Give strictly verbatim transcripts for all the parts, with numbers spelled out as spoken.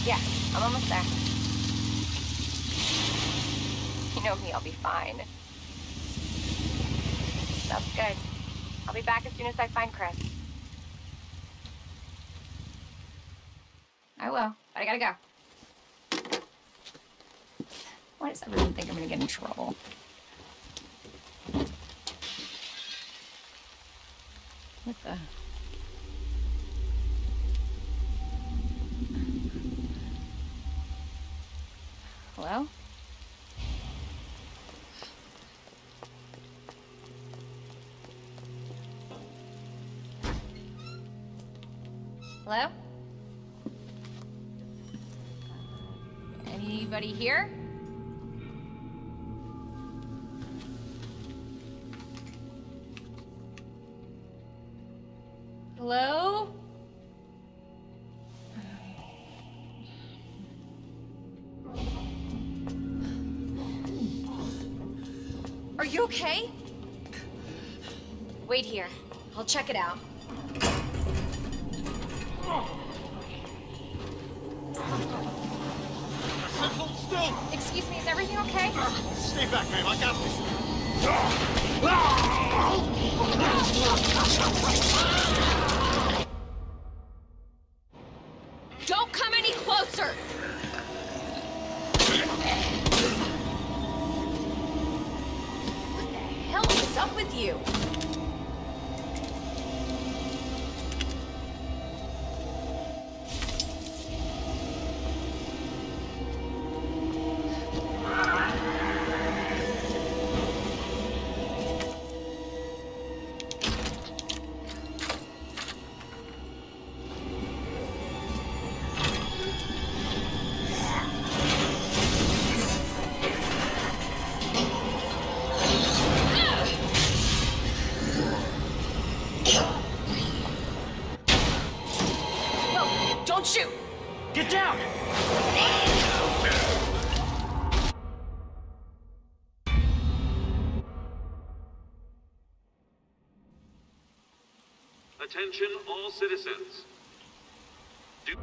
Yeah, I'm almost there. You know me, I'll be fine. Sounds good. I'll be back as soon as I find Chris. I will, but I gotta go. Why does everyone think I'm gonna get in trouble? What the? Hello? Hello? Anybody here? Hello? Are you okay? Wait here. I'll check it out. Hold still! Excuse me, is everything okay? Stay back, ma'am. I got this. Don't come any closer! What the hell is up with you? Don't shoot! Get down! Attention all citizens. Do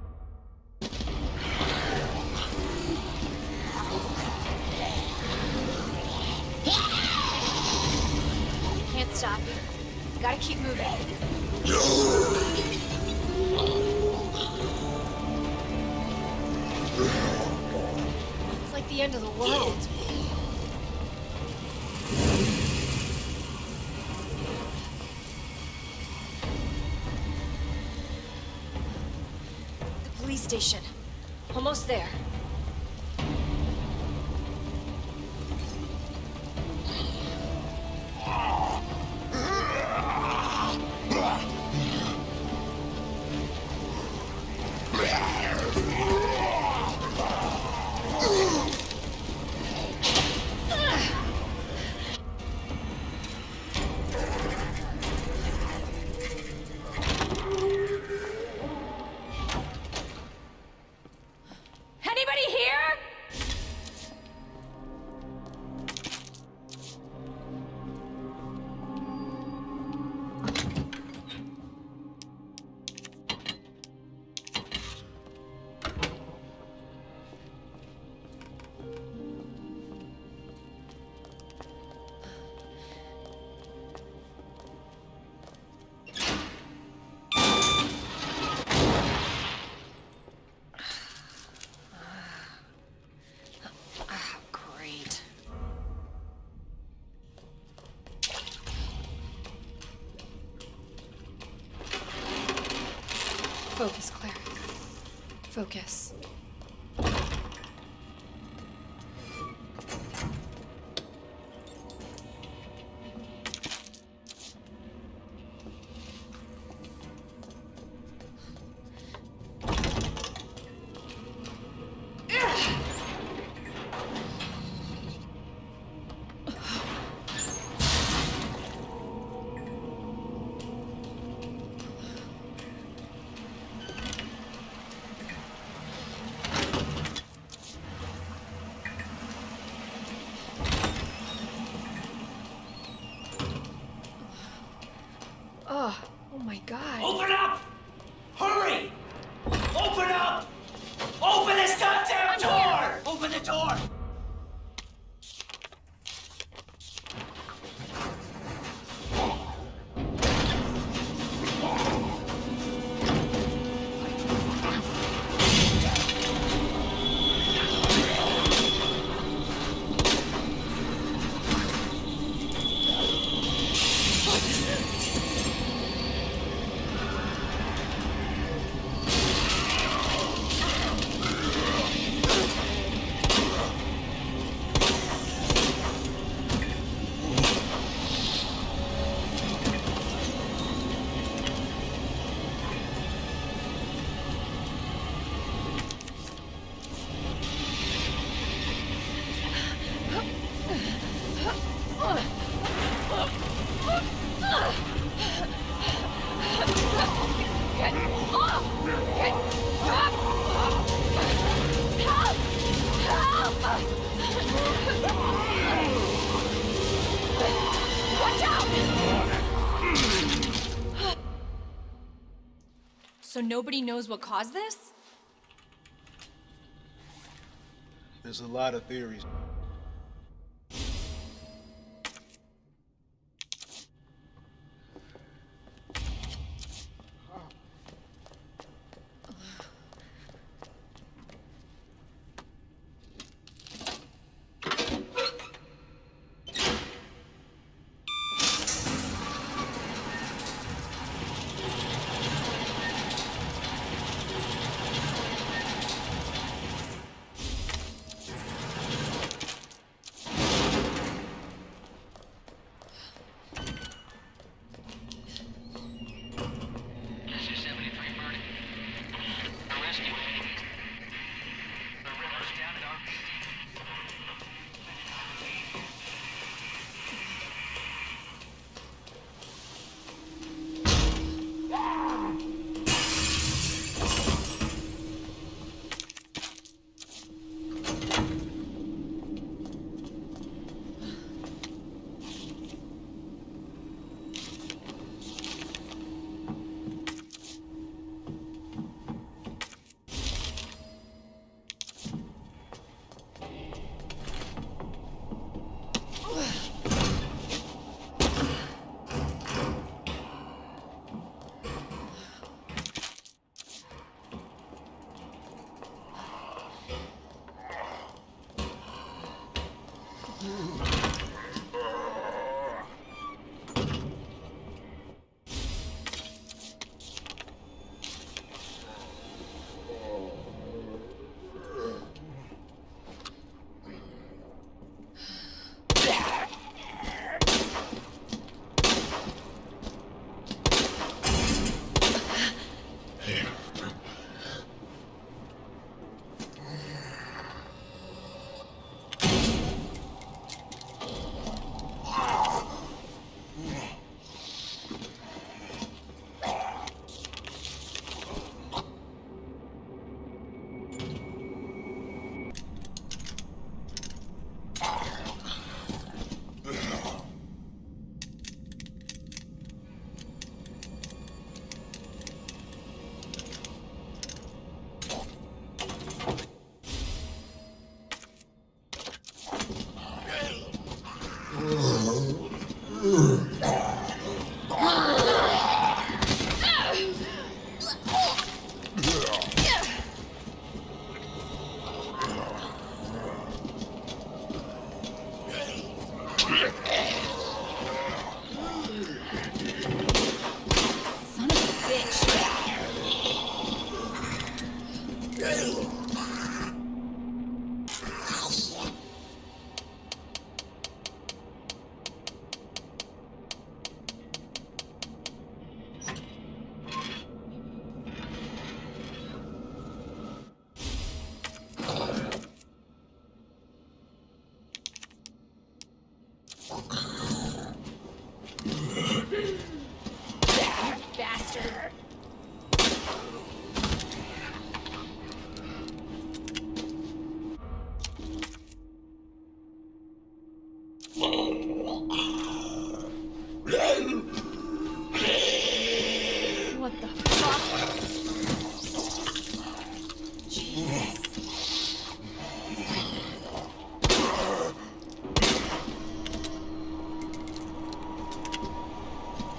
Can't stop you. Gotta keep moving. It's like the end of the world. The police station. Almost there. Anybody here? Focus, Claire. Focus. Oh, oh my God. Open up! Hurry! Open up! Open this goddamn door! Open the door! So nobody knows what caused this? There's a lot of theories.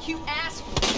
You asshole!